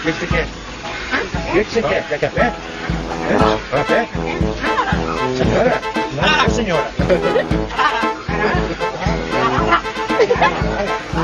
O que você quer? O que você quer? Quer café? Café? Senhora? Não, senhora.